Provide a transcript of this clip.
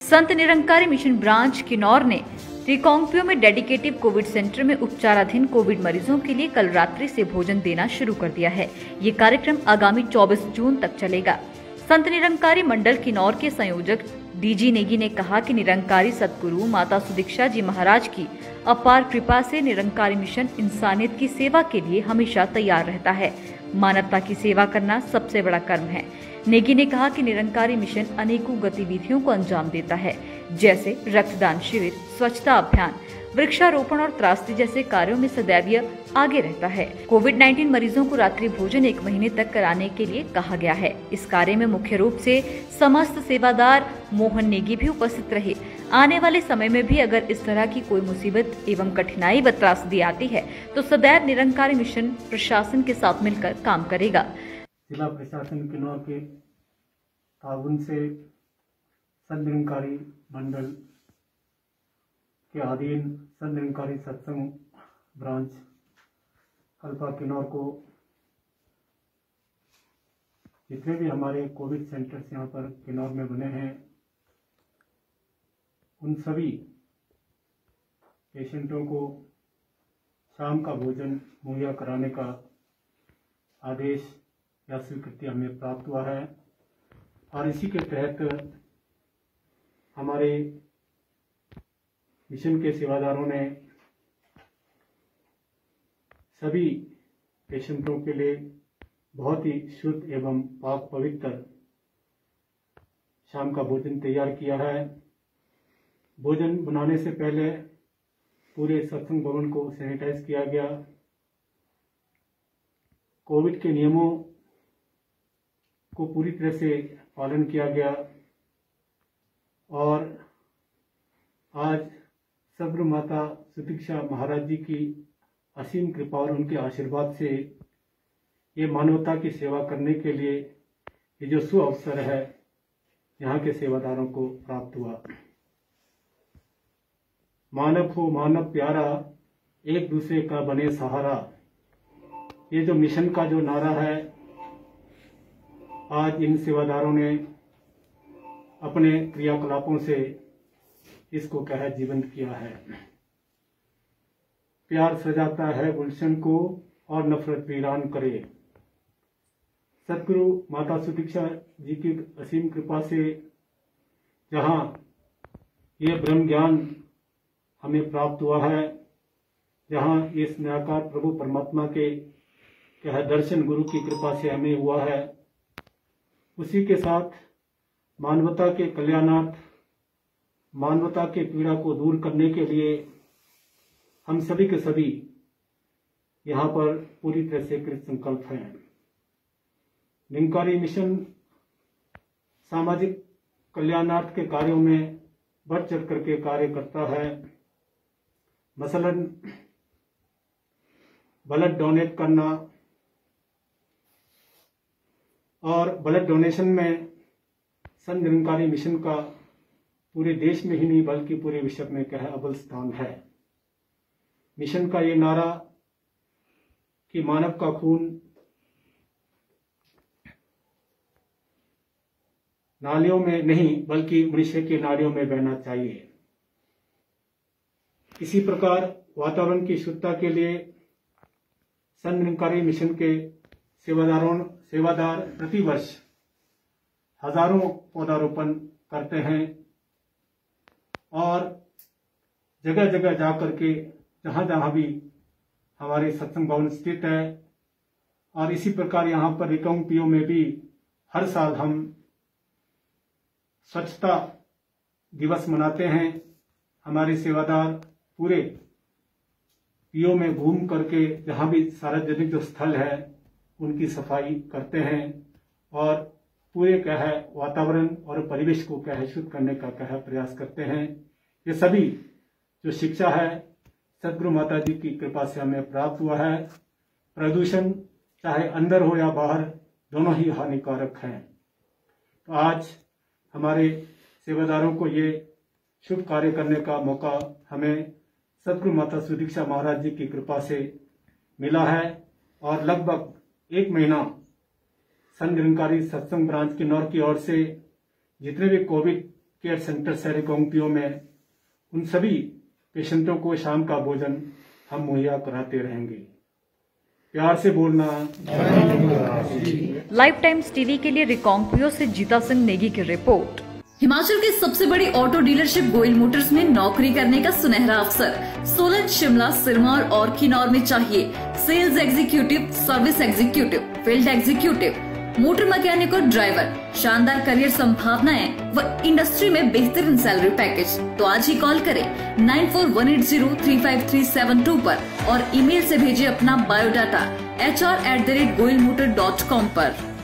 Sant Nirankari mission branch Kinnaur ने रिकांगपिओ में dedicated Covid centre में उपचाराधीन कोविड मरीजों के लिए कल रात्रि से भोजन देना शुरू कर दिया है। ये कार्यक्रम आगामी 24 जून तक चलेगा। संत निरंकारी मंडल किन्नौर के संयोजक डीजी नेगी ने कहा कि निरंकारी सतगुरु माता सुदीक्षा जी महाराज की अपार कृपा से निरंकारी मिशन इंसानियत की सेवा के लिए हमेशा तैयार रहता है। मानवता की सेवा करना सबसे बड़ा कर्म है। नेगी ने कहा कि निरंकारी मिशन अनेकों गतिविधियों को अंजाम देता है, जैसे रक्तदान शिविर, स्वच्छता अभियान, वृक्षारोपण और त्रासदी जैसे कार्यों में सदैव आगे रहता है। कोविड-19 मरीजों को रात्रि भोजन 1 महीने तक कराने के लिए कहा गया है। इस कार्य में मुख्य रूप से समस्त सेवादार मोहन नेगी भी उपस्थित रहे। आने वाले समय में भी अगर इस तरह की कोई मुसीबत एवं कठिनाई व त्रासदी आती है तो सदैव निरंकारी मिशन प्रशासन के साथ मिलकर काम करेगा। जिला प्रशासन किन्नौर के ताउन से संत निरंकारी मंडल के अधीन संत निरंकारी सत्संग ब्रांच कल्पा किन्नौर को जितने भी हमारे कोविड सेंटर्स यहाँ पर किन्नौर में बने हैं, उन सभी पेशेंटों को शाम का भोजन मुहैया कराने का आदेश या स्वीकृति हमें प्राप्त हुआ है और इसी के तहत हमारे मिशन के सेवादारों ने सभी पेशेंटों के लिए बहुत ही शुद्ध एवं पाक पवित्र शाम का भोजन तैयार किया है। भोजन बनाने से पहले पूरे सत्संग भवन को सैनिटाइज किया गया। कोविड के नियमों को पूरी तरह से पालन किया गया और आज सद्गुरु माता सुदीक्षा महाराज जी की असीम कृपा और उनके आशीर्वाद से ये मानवता की सेवा करने के लिए ये जो सुअवसर है यहाँ के सेवादारों को प्राप्त हुआ। मानव हो मानव प्यारा, एक दूसरे का बने सहारा, ये जो मिशन का जो नारा है, आज इन सेवादारों ने अपने क्रियाकलापों से इसको क्या है जीवंत किया है। प्यार सजाता है गुलशन को और नफरत वीरान करे। सतगुरु माता सुदीक्षा जी की असीम कृपा से जहाँ ये ब्रह्म ज्ञान हमें प्राप्त हुआ है, जहाँ इस निराकार प्रभु परमात्मा के क्या है दर्शन गुरु की कृपा से हमें हुआ है, उसी के साथ मानवता के कल्याणार्थ, मानवता के पीड़ा को दूर करने के लिए हम सभी के सभी यहाँ पर पूरी तरह से कृत संकल्प हैं। निरंकारी मिशन सामाजिक कल्याणार्थ के कार्यों में बढ़ चढ़ करके कार्य करता है। मसलन ब्लड डोनेट करना और ब्लड डोनेशन में संत निरंकारी मिशन का पूरे देश में ही नहीं बल्कि पूरे विश्व में क्या है अव्वल स्थान है। मिशन का ये नारा कि मानव का खून नालियों में नहीं बल्कि मनुष्य की नाड़ियों में बहना चाहिए। इसी प्रकार वातावरण की शुद्धता के लिए संत निरंकारी मिशन के सेवादार प्रतिवर्ष हजारों पौधारोपण करते हैं और जगह जगह जाकर के जहां जहां भी हमारे सत्संग भवन स्थित है, और इसी प्रकार यहाँ पर रिकांगपिओ में भी हर साल हम स्वच्छता दिवस मनाते हैं। हमारे सेवादार पूरे पीओ में घूम करके जहां भी सार्वजनिक जो स्थल है उनकी सफाई करते हैं और पूरे क्या है वातावरण और परिवेश को क्या है शुद्ध करने का क्या है प्रयास करते हैं। ये सभी जो शिक्षा है सद्गुरु माता जी की कृपा से हमें प्राप्त हुआ है। प्रदूषण चाहे अंदर हो या बाहर दोनों ही हानिकारक हैं। तो आज हमारे सेवादारों को ये शुभ कार्य करने का मौका हमें सद्गुरु माता सुदीक्षा महाराज जी की कृपा से मिला है और लगभग 1 महीना संत निरंकारी सत्संग ब्रांच किन्नौर की ओर से जितने भी कोविड केयर सेंटर है रिकांगपिओ में, उन सभी पेशेंटों को शाम का भोजन हम मुहैया कराते रहेंगे। प्यार से बोलना। लाइफ टाइम्स टीवी के लिए रिकांगपिओ से जीता सिंह नेगी की रिपोर्ट। हिमाचल की सबसे बड़ी ऑटो डीलरशिप गोयल मोटर्स में नौकरी करने का सुनहरा अवसर सोलन, शिमला, सिरमौर और किन्नौर में चाहिए sales executive, service executive, field executive, motor mechanic और ड्राइवर। शानदार करियर संभावनाएं व इंडस्ट्री में बेहतरीन सैलरी पैकेज। तो आज ही कॉल करें 9418035372 पर और ईमेल से भेजिए अपना बायोडाटा hr@goyalmotor.com पर।